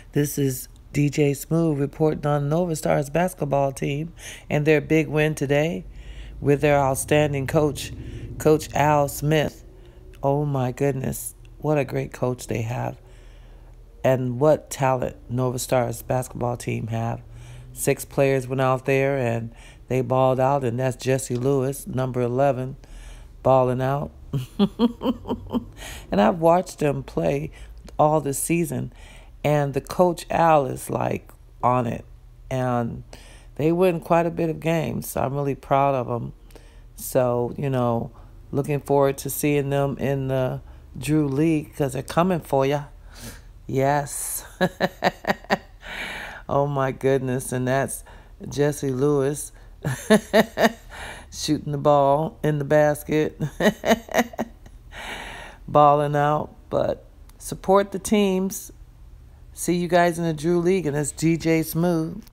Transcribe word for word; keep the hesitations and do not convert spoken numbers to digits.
This is D J Smooth reporting on Novastars basketball team and their big win today with their outstanding coach, Coach Al Smith. Oh my goodness, what a great coach they have. And what talent Novastars basketball team have. Six players went out there and they balled out, and that's Jesse Lewis, number eleven, balling out. And I've watched them play all this season, and the coach Al is like on it, and they win quite a bit of games, so I'm really proud of them. So, you know, looking forward to seeing them in the Drew League because they're coming for you. Yes. Oh my goodness, and that's Jesse Lewis shooting the ball in the basket, balling out. But support the teams. See you guys in the Drew League, and it's D J Smooth.